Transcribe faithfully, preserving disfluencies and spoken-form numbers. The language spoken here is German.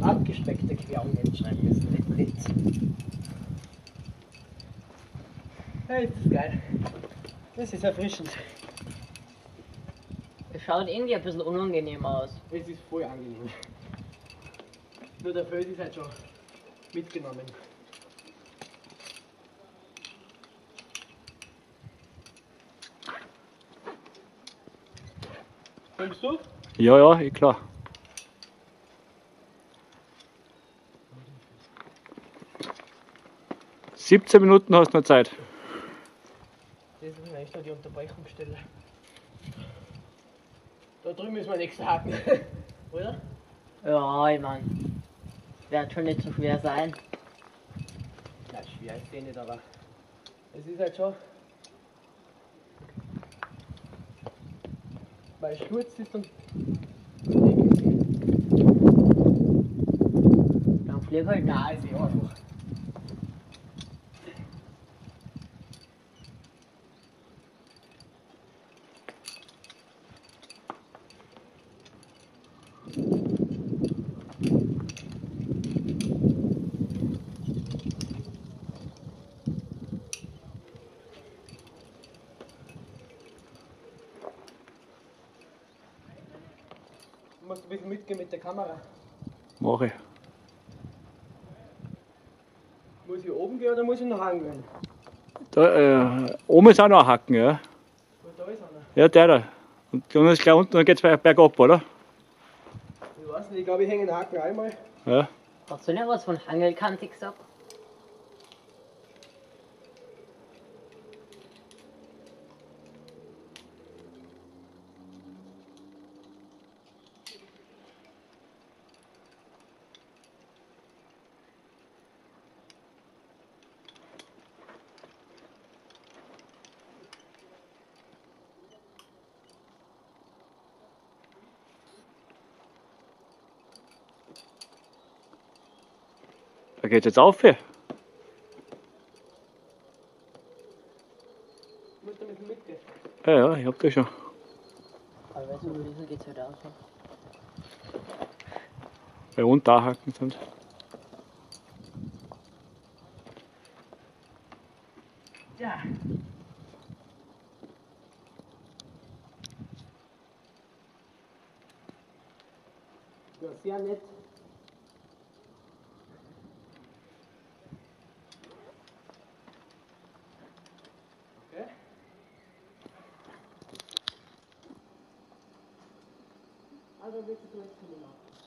abgespeckte Querung hinschreiben müssen, nicht Blitz. Ja, ist das geil. Das ist erfrischend. Es schaut irgendwie ein bisschen unangenehm aus. Es ist voll angenehm. Nur der Föß ist halt schon mitgenommen. Kommst du? Ja, ja, eh klar. siebzehn Minuten hast du noch Zeit. Das ist echt noch die Unterbrechungsstelle. Da drüben müssen wir nächsten haken, oder? Ja, ich mein, wird schon nicht so schwer sein. Nein, schwer ist eh nicht, aber es ist halt schon. Weil Sturz ist dann. Dann flieg halt nach. Nein, ist eh einfach. Du musst ein bisschen mitgehen mit der Kamera. Mach ich. Muss ich oben gehen oder muss ich noch angehen? Da, äh, oben ist auch noch ein Haken, ja. Wo da ist einer? Ja, der da. Und dann ist gleich unten, dann geht's bergab, oder? Ich weiß nicht, ich glaube, ich hänge den Haken einmal. Ja. Hast du nicht was von Hangelkante gesagt? Da geht's jetzt auf. Hier. Du musst ein bisschen mitgehen. Ja, ja, ich hab das schon. Aber weißt du, wo dieser geht's halt aus. Bei unten auch Haken sind. Ja. Ja, sehr nett. Okay. Also willst du jetzt kommen.